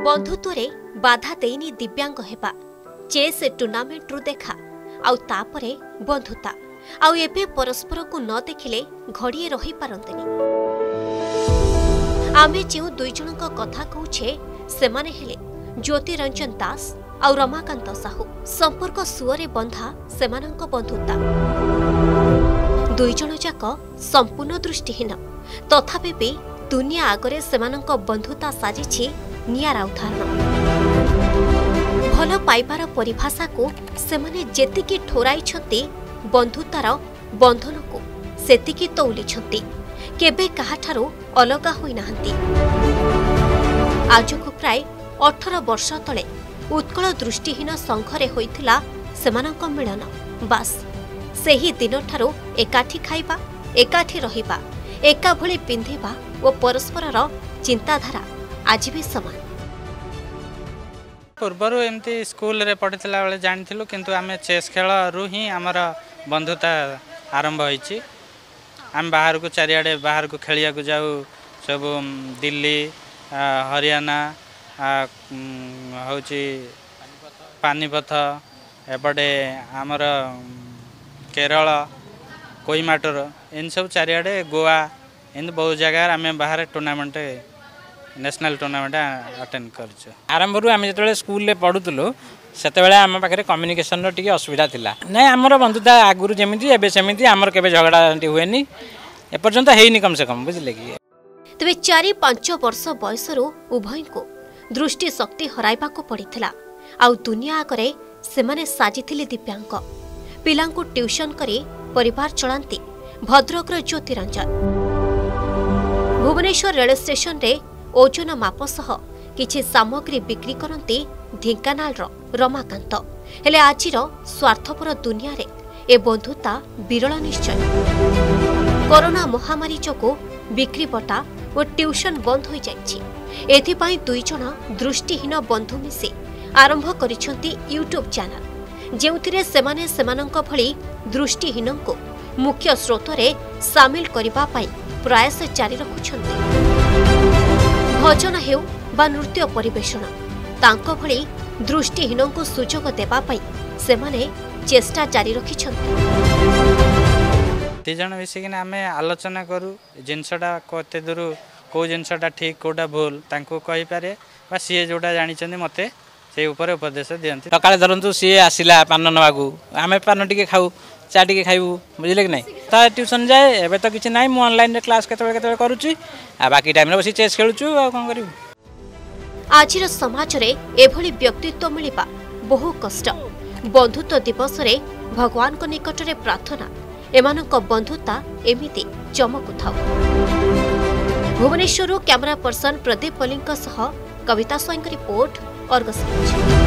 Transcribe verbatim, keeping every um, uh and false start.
बंधुत्व रे बाधा देनी दिव्यांग हेबा चेस टूर्नामेंट रु देखा आउ तापरे बंधुता आउ एबे परस्पर को न देखिले घड़िए रही पारंतनी। आमे जेउ दुई जनक कथा कहूछे सेमाने हेले ज्योति रंजन दास आउ रमाकांत साहू। संपर्क सुअरे बंधा सेमानंक बंधुता। दुई जन जाक संपूर्ण दृष्टिहीन तथापि भी दुनिया आगरे सेमानंक बंधुता साजिछि नियारा उदाहरण। भल पाइबार परिभाषा को सेमाने जेतिकी ठोराइछंती बंधुतार बंधन को सेतिकी तौलिछंती केबे काहाठारू अलगा होई नाहंती। आजको प्राय अठारह वर्ष तले उत्कल दृष्टिहीन संघरे होइथिला सेमानंक मिलन। बास सेही दिनठारू एकाठी खाइबा एकाठी रहिबा एका भली पिंधिबा ओ परस्परर चिंताधारा आज भी समान। पूर्वर एमती स्कूल रे पढ़ितला बेले जानिथिलु किंतु आमे चेस खेल रु ही हमर बंधुता आरंभ होईची। आम बाहर को चारियाडे बाहर को खेलिया को जाऊ सब दिल्ली हरियाणा होची पानीपथ एपटे आमर केरल कोइमाटोर इन सब चारियाडे गोवा इन बहुत जगह आम बाहर टूर्नामेंट नेशनल टूर्नामेंट अटेंड करछु। आरंभ रु आम जो स्कूल रे पढ़ुतलु सेतेबेले आम पाखे कम्युनिकेशन टिके असुविधा थिला नै। आमर बंधुता आगुरु जेमिति एबे सेमिति आमर केबे झगड़ा हुएनी एपर्यंत हेइनी कम से कम बुझले कि। तबे चारि पांच वर्ष बयसरु उभय को दृष्टि शक्ति हराइबा को पड़िथिला आउ दुनिया आगरे सेमाने साजिथिले दिव्यांग। पिलांकु ट्यूशन करी परिवार चलांती भद्रकर ज्योति रंजन। भुवनेश्वर रेल स्टेशन रे ओजन माप सह किछि सामग्री बिक्री करती ढेंकानाल रमाकांत। हेले आजिर स्वार्थपर दुनिया रे ए बंधुता विरल निश्चय। कोरोना महामारी जोगु बिक्री बटा और ट्यूशन बंद हो जाइछि। एथिपाई दुई जण दृष्टिहीन बंधु मिसी आरंभ करिसंती यूट्यूब चैनल जेउथिरे सेमाने सेमानंक भली दृष्टिहीनंको मुख्य स्रोत रे शामिल करिबा पाई प्रयास जारी रखुछंती। भजन हेउ बा नृत्य परिवेषण तांको भली दृष्टिहीनंको सुजोग देबा पाई सेमाने चेष्टा जारी रखिछंती। ती जण मिसिकिना आमे आलोचना करू जिनसटा कोते दूर को जिनसटा ठीक कोटा भूल तांको कहि पारे बा सीए जोटा जानि चंदी मते से ऊपर उपदेश दियंती। सकाळे धरंतु सीए आसिला पान नवागु आमे पान टिके खाऊ चा टिके खाइबु बुझिले कि नै। ता ट्यूशन जाए एबे तो किछि नै मु ऑनलाइन रे क्लास केतबे केतबे करूची आ बाकी टाइम रे बसी चेस खेलुचु आ कोन करिवु। आजिर समाज रे एभली व्यक्तित्व मिलिबा बहु कष्ट। बंधुत्व दिवस रे भगवान को निकट रे प्रार्थना एमानक बंधुता एमिति चमकु थाउ। भुवनेश्वर कैमरा पर्सन प्रदीप पलिंक सह कविता स्वाईंक रिपोर्ट अर्गस।